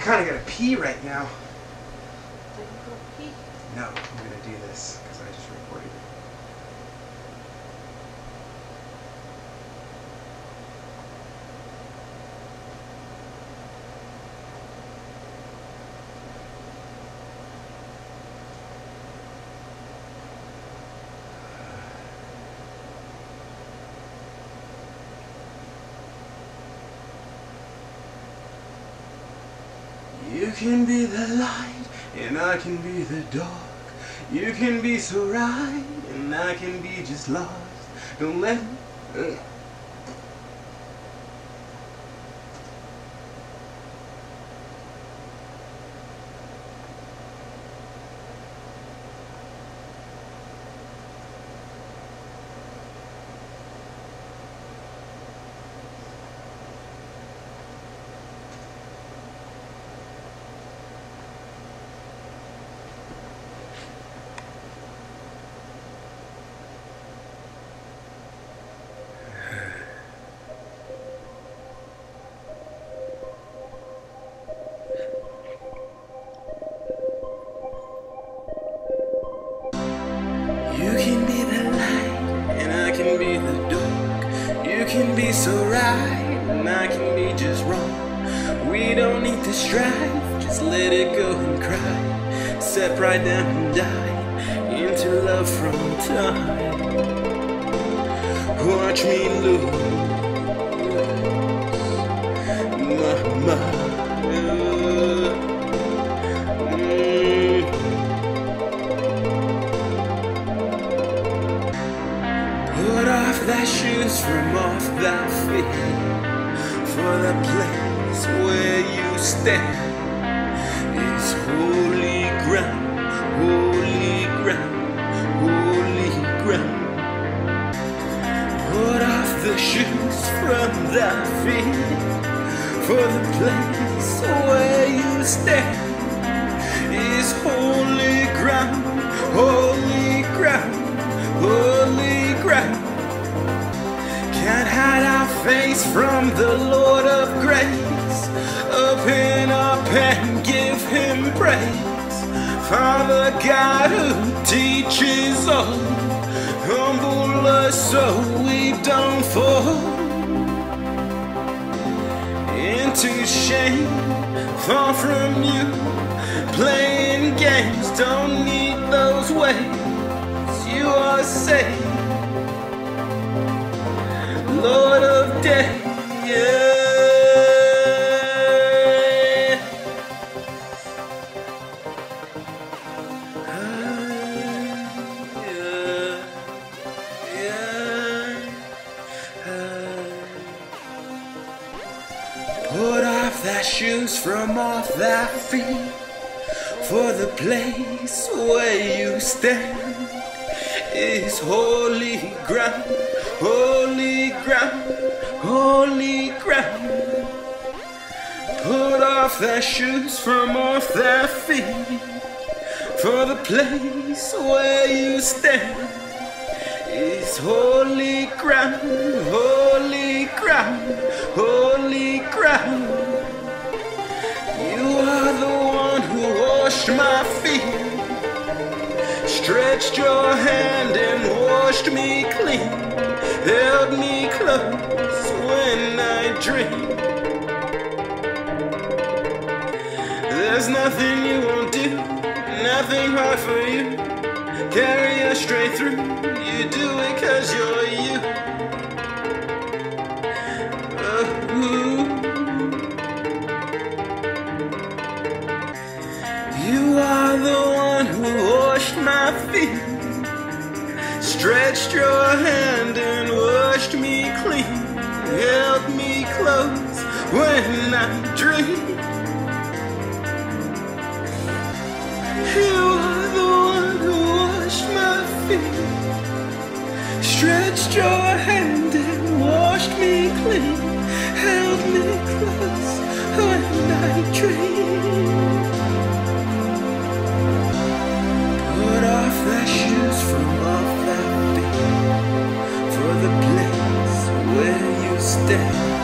kind of gotta pee right now. Did you go pee? No, I'm gonna do this because I just recorded it. You can be the light, and I can be the dark. You can be so right, and I can be just lost. Don't let me... You can be the light, and I can be the dark. You can be so right, and I can be just wrong. We don't need to strive, just let it go and cry. Step right down and die into love from time. Watch me lose my mind. Put off thy shoes from off thy feet, for the place where you stand is holy ground, holy ground, holy ground. Put off the shoes from thy feet, for the place where you stand is holy ground, holy ground, holy ground. Can't hide our face from the Lord of grace. Open up and give him praise. Father God who teaches all, humble us so we don't fall into shame. Far from you, playing games, don't need those ways. You are safe, Lord of day, yeah. Put off thy shoes from off thy feet, for the place where you stand is holy ground, holy ground, holy ground. Put off thy shoes from off thy feet, for the place where you stand is holy ground, holy ground, holy ground. You are the one who washed my feet, stretched your hand and washed me clean, held me close when I dream. There's nothing you won't do, nothing hard for you. Carry us straight through, you do it 'cause you're you. You are the one who washed my feet, stretched your hand and washed me clean, held me close when I dream. You are the one who washed my feet, stretched your hand and washed me clean, held me close when I dream. Put off thy shoes from off thy feet, for the place where you stand